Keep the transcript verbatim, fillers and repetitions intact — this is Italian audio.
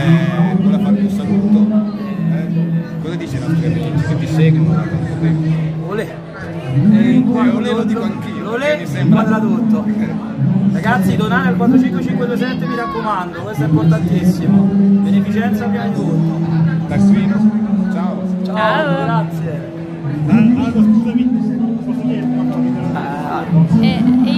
eh, vuole farmi un saluto. Eh, cosa dice i nostri amici che ti seguono da tanto tempo? Olè! Eh, Olè lo dico anch'io. Olè, Mi sembra inquadra tutto. Ragazzi, donate al quattro cinque cinque due sette, mi raccomando, questo è importantissimo. Beneficenza prima di tutto. Taxino, ciao. Ciao, Ciao. grazie. Allora, scusami, posso chiedere una cosa? Eh, E, e